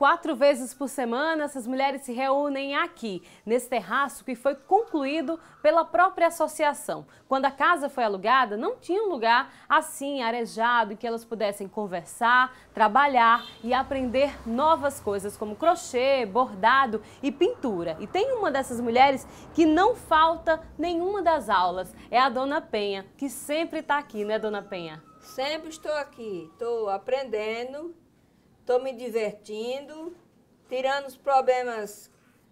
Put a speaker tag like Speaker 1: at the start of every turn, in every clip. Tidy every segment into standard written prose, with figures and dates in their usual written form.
Speaker 1: 4 vezes por semana, essas mulheres se reúnem aqui, nesse terraço que foi concluído pela própria associação. Quando a casa foi alugada, não tinha um lugar assim, arejado, em que elas pudessem conversar, trabalhar e aprender novas coisas, como crochê, bordado e pintura. E tem uma dessas mulheres que não falta nenhuma das aulas, é a Dona Penha, que sempre está aqui, né, Dona Penha?
Speaker 2: Sempre estou aqui, estou aprendendo, estou me divertindo, tirando os problemas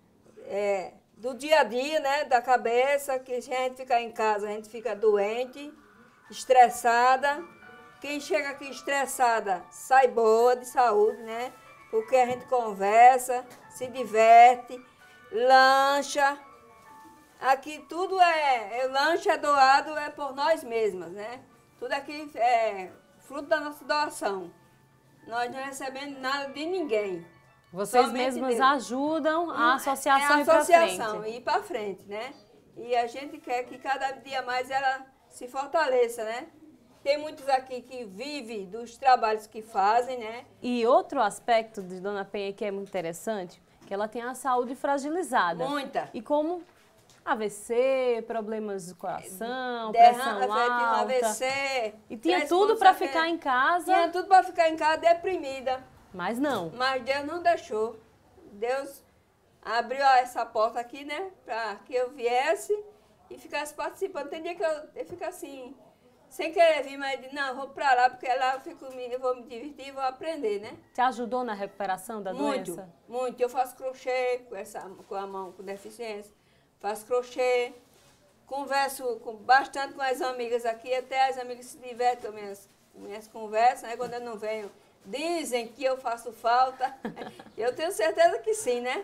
Speaker 2: do dia a dia, né, da cabeça, que a gente fica em casa, a gente fica doente, estressada. Quem chega aqui estressada sai boa de saúde, né, porque a gente conversa, se diverte, lancha. Aqui tudo lanche é doado por nós mesmas, né? Tudo aqui é fruto da nossa doação. Nós não recebemos nada de ninguém.
Speaker 1: Vocês mesmas ajudam a associação ir para frente.
Speaker 2: A associação ir para frente, né? E a gente quer que cada dia mais ela se fortaleça, né? Tem muitos aqui que vivem dos trabalhos que fazem, né?
Speaker 1: E outro aspecto de Dona Penha que é muito interessante, que ela tem a saúde fragilizada.
Speaker 2: Muita.
Speaker 1: E como AVC, problemas do coração, pressão alta.
Speaker 2: Um AVC.
Speaker 1: E tinha tudo para ficar em casa.
Speaker 2: Tinha tudo para ficar em casa deprimida.
Speaker 1: Mas não.
Speaker 2: Mas Deus não deixou. Deus abriu essa porta aqui, né? Para que eu viesse e ficasse participando. Tem dia que eu fico assim, sem querer vir, mas eu digo, não, vou para lá, porque lá eu vou me divertir e vou aprender, né?
Speaker 1: Te ajudou na recuperação da doença?
Speaker 2: Muito. Eu faço crochê com a mão com deficiência. Faço crochê, converso bastante com as amigas aqui, até as amigas se divertem com minhas conversas, né? Quando eu não venho, dizem que eu faço falta. Eu tenho certeza que sim, né?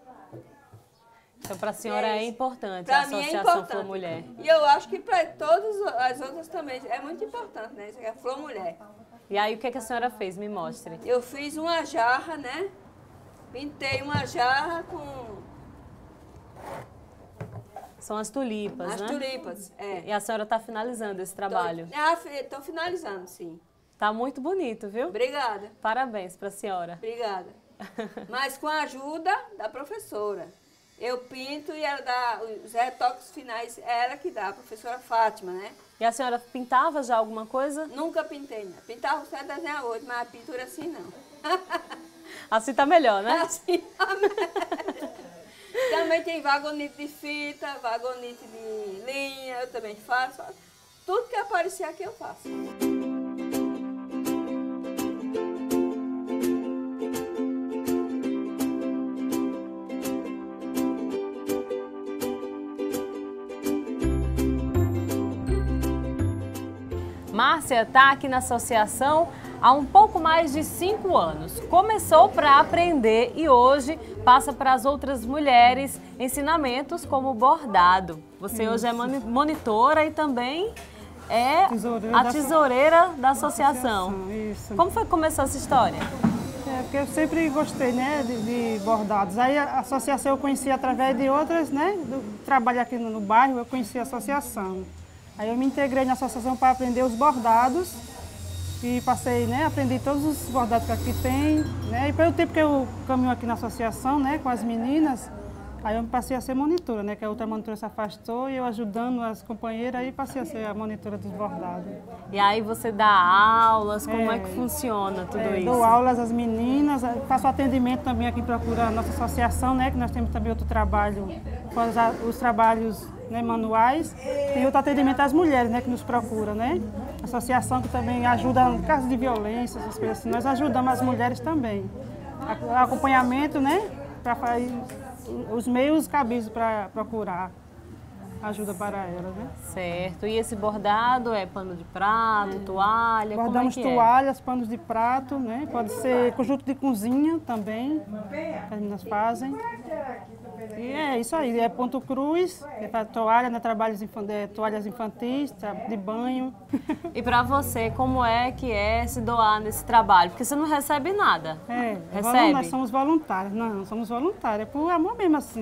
Speaker 1: Então, para a senhora é importante a Associação Flor Mulher.
Speaker 2: E eu acho que para todas as outras também é muito importante, né? Isso aqui é Flor Mulher.
Speaker 1: E aí, o que a senhora fez? Me mostre.
Speaker 2: Eu fiz uma jarra, né? Pintei uma jarra com...
Speaker 1: São as tulipas, né?
Speaker 2: As tulipas,
Speaker 1: E a senhora está finalizando esse trabalho?
Speaker 2: Estou finalizando, sim.
Speaker 1: Tá muito bonito, viu?
Speaker 2: Obrigada.
Speaker 1: Parabéns para a senhora.
Speaker 2: Obrigada. Mas com a ajuda da professora. Eu pinto e ela dá os retoques finais, é ela que dá, a professora Fátima, né?
Speaker 1: E a senhora pintava já alguma coisa?
Speaker 2: Nunca pintei, né? Pintava só desenhar hoje, mas a pintura assim não.
Speaker 1: Assim tá melhor, né?
Speaker 2: Assim tá melhor. Também tem vagonite de fita, vagonite de linha, eu também faço. Tudo que aparecer aqui eu faço.
Speaker 1: Márcia está aqui na associação há um pouco mais de 5 anos. Começou para aprender e hoje passa para as outras mulheres ensinamentos como bordado. Você hoje é monitora e também é a tesoureira da associação.
Speaker 3: Isso.
Speaker 1: Como foi que começou essa história?
Speaker 3: Porque eu sempre gostei, né, de bordados. Aí a associação eu conheci através de outras, né, do trabalho aqui no bairro, eu conheci a associação. Aí eu me integrei na associação para aprender os bordados e passei, né, aprendi todos os bordados que aqui tem, né, e pelo tempo que eu caminho aqui na associação, né, com as meninas, aí eu passei a ser monitora, né, que a outra monitora se afastou e eu ajudando as companheiras, aí passei a ser a monitora dos bordados.
Speaker 1: E aí você dá aulas, como é que funciona tudo isso?
Speaker 3: Dou aulas às meninas, faço atendimento também aqui, procura a nossa associação, né, que nós temos também outro trabalho, os trabalhos, né, manuais, tem outro atendimento às mulheres, né, que nos procuram, né? Associação que também ajuda no caso de violência, essas coisas assim, nós ajudamos as mulheres também. Acompanhamento, né, para fazer os meios cabíveis para procurar ajuda para elas, né?
Speaker 1: Certo. E esse bordado é pano de prato, toalha,
Speaker 3: bordamos
Speaker 1: como é que
Speaker 3: toalhas, panos de prato, né? Pode ser conjunto de cozinha também, que as meninas fazem. E é isso aí, é ponto cruz, é para toalha, né? Toalhas infantis, de banho.
Speaker 1: E para você, como é que é se doar nesse trabalho? Porque você não recebe nada.
Speaker 3: Recebe? Nós somos voluntários, não somos voluntários, é por amor mesmo assim.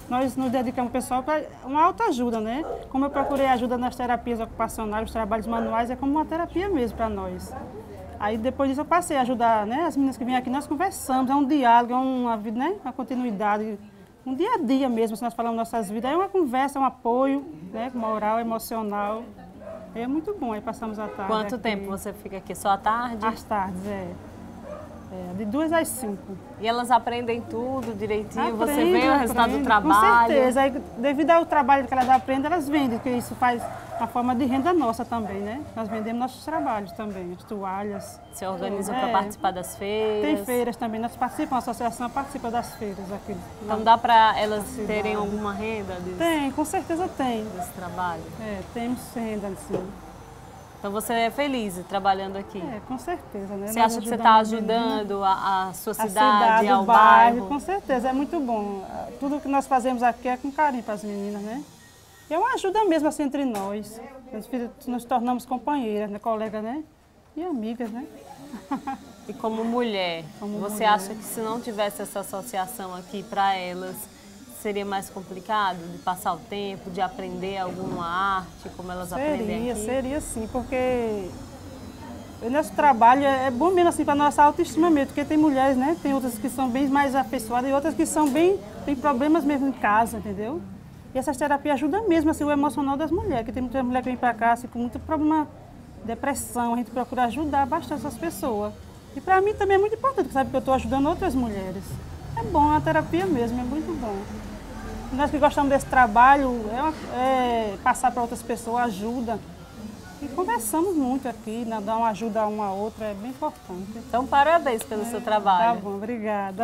Speaker 3: nós nos dedicamos, pessoal, para uma autoajuda, né? Como eu procurei ajuda nas terapias ocupacionais, os trabalhos manuais, é como uma terapia mesmo para nós. Aí depois disso eu passei a ajudar, né? As meninas que vêm aqui, nós conversamos, é um diálogo, é uma vida, né? Uma continuidade, um dia a dia mesmo, se nós falamos nossas vidas, é uma conversa, um apoio, né? Moral, emocional. É muito bom, aí passamos a tarde.
Speaker 1: Quanto
Speaker 3: aqui.
Speaker 1: tempo você fica aqui? Só à tarde?
Speaker 3: Às tardes, de 2 às 5.
Speaker 1: E elas aprendem tudo direitinho? Você
Speaker 3: Aprende,
Speaker 1: vê o resultado do
Speaker 3: aprende,
Speaker 1: trabalho?
Speaker 3: Com certeza. Aí, devido ao trabalho que elas aprendem, elas vendem, porque isso faz uma forma de renda nossa também, né? Nós vendemos nossos trabalhos também, as toalhas.
Speaker 1: Se organizam para participar das feiras?
Speaker 3: Tem feiras também, nós participamos, a associação participa das feiras aqui.
Speaker 1: Então dá para elas terem alguma renda
Speaker 3: Tem, com certeza tem.
Speaker 1: desse trabalho?
Speaker 3: Temos renda, sim.
Speaker 1: Então você é feliz trabalhando aqui?
Speaker 3: Com certeza, né?
Speaker 1: Você
Speaker 3: Nós
Speaker 1: acha que você está ajudando a sua cidade, ao
Speaker 3: o bairro?
Speaker 1: bairro?
Speaker 3: Com certeza, é muito bom. Tudo que nós fazemos aqui é com carinho para as meninas, né? E é uma ajuda mesmo assim entre nós. Nós nos tornamos companheiras, né? Colegas, né? E amigas, né?
Speaker 1: E como mulher, você acha que se não tivesse essa associação aqui para elas, seria mais complicado de passar o tempo, de aprender alguma arte, como elas aprendem aqui?
Speaker 3: Seria sim, porque o nosso trabalho é bom mesmo assim para nossa autoestima mesmo, porque tem mulheres, né? Tem outras que são bem mais afeiçoadas e outras que são tem problemas mesmo em casa, entendeu? E essas terapias ajudam mesmo assim, o emocional das mulheres, que tem muita mulher que vem para cá assim, com muito problema, depressão, a gente procura ajudar bastante essas pessoas. E para mim também é muito importante, sabe, que eu estou ajudando outras mulheres. É bom, a terapia mesmo, é muito bom. Nós que gostamos desse trabalho, passar para outras pessoas ajuda. E conversamos muito aqui, né, dar uma ajuda a uma a outra, é bem importante.
Speaker 1: Então, parabéns pelo seu trabalho.
Speaker 3: Tá bom, obrigada.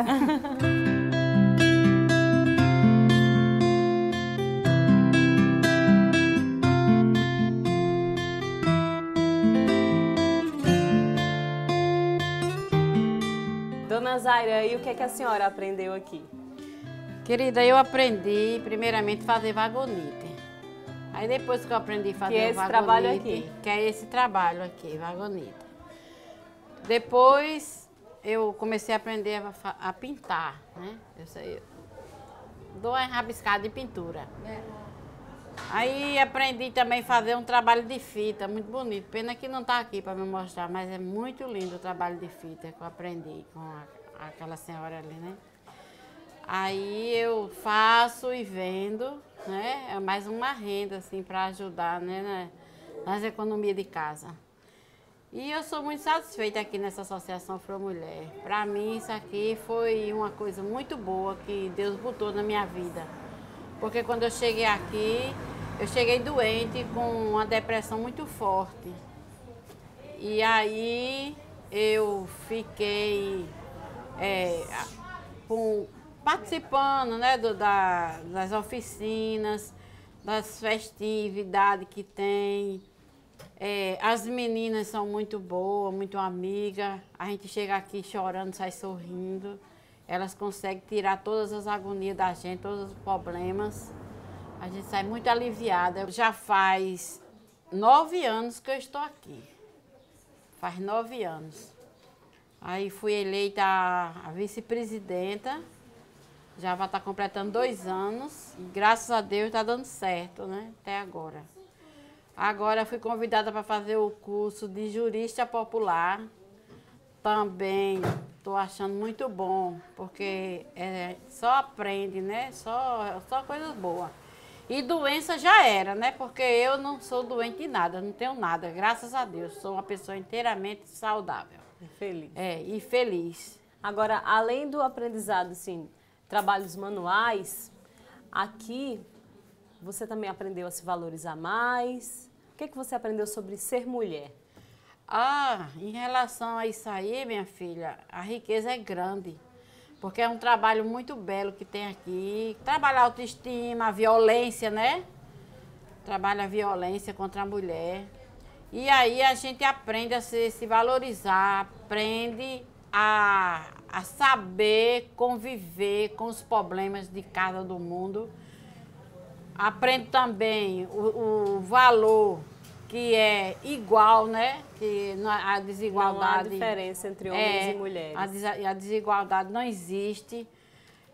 Speaker 1: Dona Zaira, e o que é que a senhora aprendeu aqui?
Speaker 4: Querida, eu aprendi primeiramente a fazer vagonite. Aí depois que eu aprendi a fazer
Speaker 1: que é esse trabalho aqui.
Speaker 4: Que é esse trabalho aqui, vagonite. Depois eu comecei a aprender a pintar, né? Eu dou uma rabiscada de pintura. Aí aprendi também a fazer um trabalho de fita, muito bonito. Pena que não está aqui para me mostrar, mas é muito lindo o trabalho de fita que eu aprendi com aquela senhora ali, né? Aí eu faço e vendo, né? É mais uma renda, assim, para ajudar, né? Nas economias de casa. E eu sou muito satisfeita aqui nessa Associação Afro-Mulher. Para mim, isso aqui foi uma coisa muito boa que Deus botou na minha vida. Porque quando eu cheguei aqui, eu cheguei doente com uma depressão muito forte. E aí eu fiquei participando, né, das oficinas, das festividades que tem. As meninas são muito boas, muito amigas. A gente chega aqui chorando, sai sorrindo. Elas conseguem tirar todas as agonias da gente, todos os problemas. A gente sai muito aliviada. Já faz 9 anos que eu estou aqui. Faz 9 anos. Aí fui eleita a vice-presidenta. Já vai estar completando 2 anos. E graças a Deus está dando certo, né? Até agora. Agora fui convidada para fazer o curso de jurista popular. Também estou achando muito bom, porque só aprende, né? Só coisas boas. E doença já era, né? Porque eu não sou doente de nada, não tenho nada, graças a Deus. Sou uma pessoa inteiramente saudável.
Speaker 1: E feliz.
Speaker 4: E feliz.
Speaker 1: Agora, além do aprendizado, assim, trabalhos manuais, aqui você também aprendeu a se valorizar mais. O que é que você aprendeu sobre ser mulher?
Speaker 4: Em relação a isso aí, minha filha, a riqueza é grande. Porque é um trabalho muito belo que tem aqui. Trabalha a autoestima, a violência, né? Trabalha a violência contra a mulher. E aí a gente aprende a se valorizar, aprende a saber conviver com os problemas de casa do mundo. Aprende também o valor que é igual, né? Que a desigualdade...
Speaker 1: Não há diferença entre homens e mulheres.
Speaker 4: A desigualdade não existe.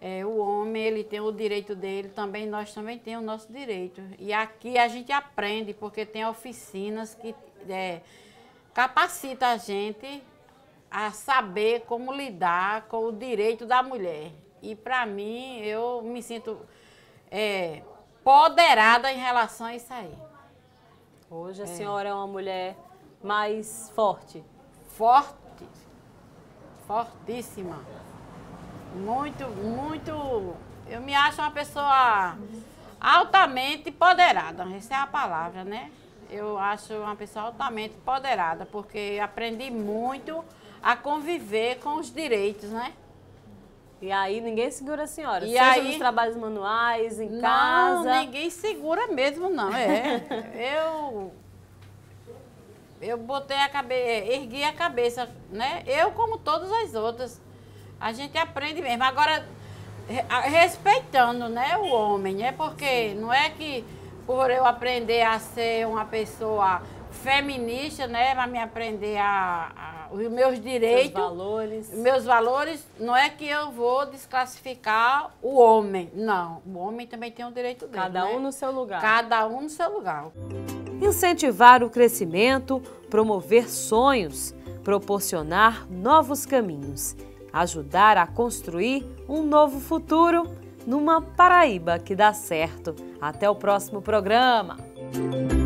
Speaker 4: O homem, ele tem o direito dele, também nós também temos o nosso direito. E aqui a gente aprende, porque tem oficinas que capacitam a gente a saber como lidar com o direito da mulher. E para mim, eu me sinto empoderada em relação a isso aí.
Speaker 1: Hoje a senhora é uma mulher mais forte.
Speaker 4: Forte, fortíssima. Muito, muito. Eu me acho uma pessoa altamente empoderada. Essa é a palavra, né? Eu acho uma pessoa altamente empoderada, porque aprendi muito a conviver com os direitos, né?
Speaker 1: E aí ninguém segura a senhora,
Speaker 4: E
Speaker 1: seja
Speaker 4: aí,
Speaker 1: nos trabalhos manuais, em
Speaker 4: não,
Speaker 1: casa.
Speaker 4: ninguém segura mesmo, não. Eu botei a cabeça, ergui a cabeça, né? Eu, como todas as outras, a gente aprende mesmo. Agora, respeitando, né, o homem, né? Porque não é que por eu aprender a ser uma pessoa feminista, né, para me aprender os meus direitos, meus valores, não é que eu vou desclassificar o homem. Não, o homem também tem o direito dele.
Speaker 1: Cada um
Speaker 4: né?
Speaker 1: no seu lugar.
Speaker 4: Cada um no seu lugar.
Speaker 1: Incentivar o crescimento, promover sonhos, proporcionar novos caminhos, ajudar a construir um novo futuro numa Paraíba que dá certo. Até o próximo programa!